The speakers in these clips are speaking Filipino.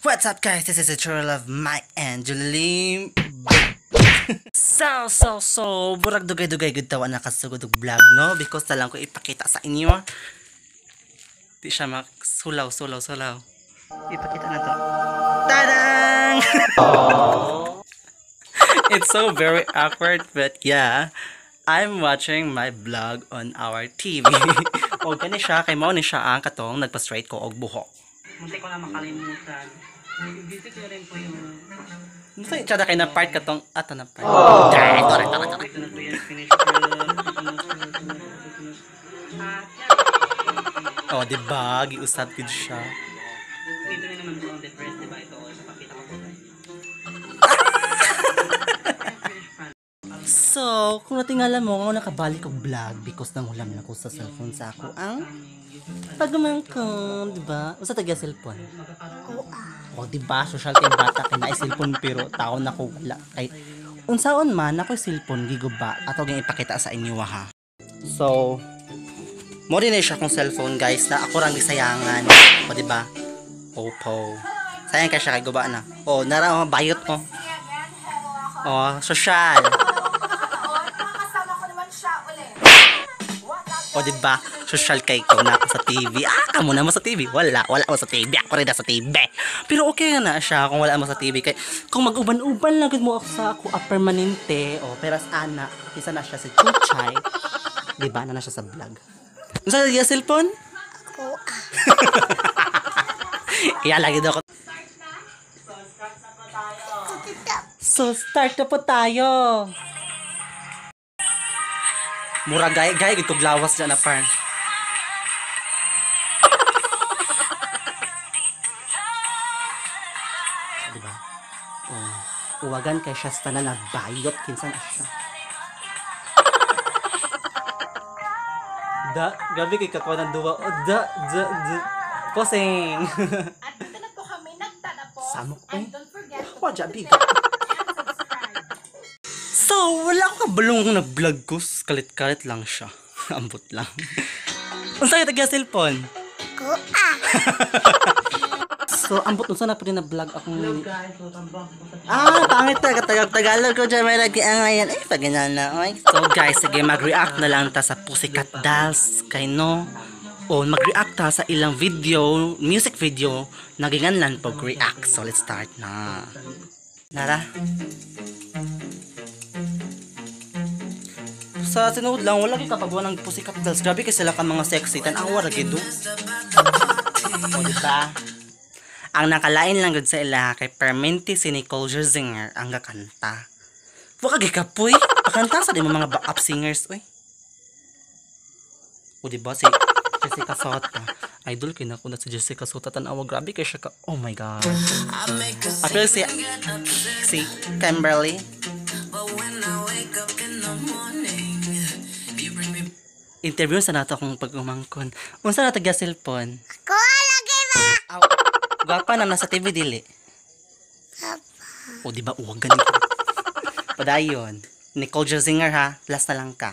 What's up guys, this is the True Love Mike and Julie. So, burag dugay-dugay gud tawa nakasugod og vlog no because talang ko ipakita sa inyo. Di siya sulaw. Ipakita na to. Tadang! It's so very awkward but yeah, I'm watching my vlog on our TV. O gani siya, kay mao ni siya ang katong nagpa-straight ko og buhok. Munti ko na makalimutan. Dito ko rin po yung... Musta yung tsada kayo na part katong... Ato na part. Tara. Ito na po yan. Finish ko. Oh, diba? Giusap yun siya. Ito na naman po ang difference, diba? Ito, ipapakita ko po tayo. So, kung natingala mo, ako nakabalik ko vlog because nang hulam na ko sa cellphone sa ako ang pagmangkon, diba? Usa tagya cellphone? O diba, social kay bata kay na cellphone pero tao na ko wala. Kay unsaon man ako cellphone giguba ato gyud ipakita sa inyo ha. So, mo din siya kung cellphone guys na ako rang gisayangan. O diba? Oppo. Sayang kay siya kay guba na. O nara bayot mo. O social. O diba, social kay ko na ako sa TV. Kamo na mo sa TV. Wala mo sa TV. Ako rin na sa TV. Pero okay na siya kung wala mo sa TV. Kay, kung mag-uban-uban lang mo ako sa ako permanente. O, peras ana. Isa na siya si Chuchay. Diba, na siya sa vlog. Ano sa yung cellphone? Iya, lagi daw ako. So, start na po tayo. Mura gay gid kog lawas dyan na par. Diba? Uwagan kay siya sa na bayot kinsan siya. Gabi kay kakuha ng duwa. Posing. At dito na po kami nagtatapos. Samok and don't forget to Wajabi. subscribe. So, wala ko kabalong na vlog ko. Kalit-kalit lang siya. Ambot lang. Unsa yung tagya cellphone? So, ambot unsa na po din na vlog akong... Hello guys, welcome back. Pangit Tagalog ko dyan. May lagi ang ngayon. Pag ganyan na. Okay? So guys, sige, mag-react na lang ta sa Pussycat Dolls. Kay no? O, mag-react ta sa ilang video, music video, nagingan lang pag-react. So, let's start na. Nara? Sa sinuod lang, wala kayo kapagawa ng Pussycat Dolls. Grabe kasi sila ka mga sexy. Tanawa na gido. O, diba? Ang nakalain lang gud sa ila kay Perminti si Nicole Scherzinger ang gakanta. Waka gikapoy. Pakanta sa di mo mga backup singers. Uy. O, diba? Si Jessica Sota. Idol kay na si Jessica Sota. Tanawa. Grabe kay siya ka. Oh my God. Apel si Kimberly. Interview sa nato akong pag-umangkon. Unsa na tagya cellphone? Ako lagi ba? Gwapa na nasa TV dili. O diba uwag ganito. Padayon. Nicole Scherzinger ha. Plus na lang ka.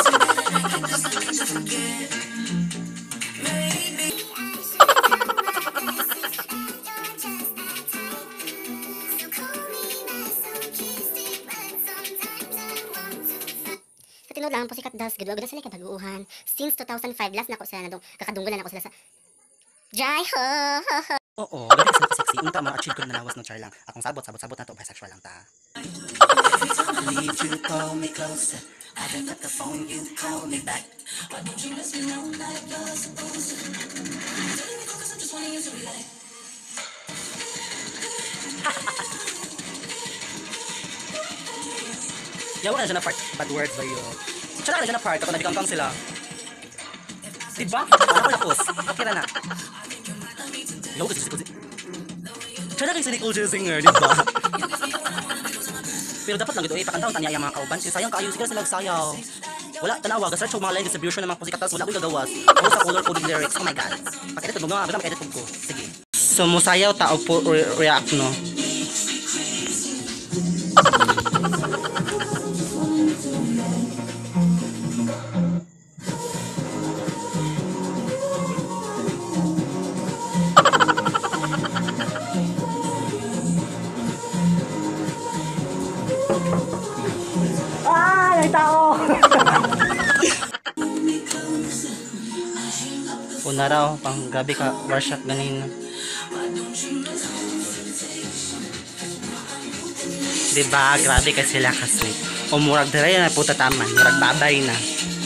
Tinod lang Pussycat Dolls, gud na sila kay baguuhan. Since 2005 last na ko sila nadong kakadunggolan ako sila sa Dry ho. Oo, gabi kasi sexy. Unta ma-achieve ko na nawas ng char lang. Akong sabot na to bisexual lang ta. Need you call me closer. I don't got the phone, you call me back. Why don't you let me know like you're supposed to? Telling me cause I'm just wanting you to relax. Yawa na siya na part. Bad words ba yun? Siya na siya na part kapag nabikangkang sila. Diba? Ano ko tapos? Okay na. Yawa kasi siya na kayo si Nicole Scherzinger, diba? Pero dapat lang ito pakanta ang tanya yung mga kauban. Sayang kaayo, sigara sila sayaw. Wala, tanawa, gasart siya mga line distribution ng mga Pussycat Dolls. Wala ko gagawas. Ako sa color-coded lyrics. Oh my God. Pag-edit mo, basta mag-edit ko. Sige. So, musayaw tao po react, no? Una raw, pang grabe ka, workshop ganina. Diba, grabe ka sila ka-sweet. O murag dira na puta taman, murag babay na.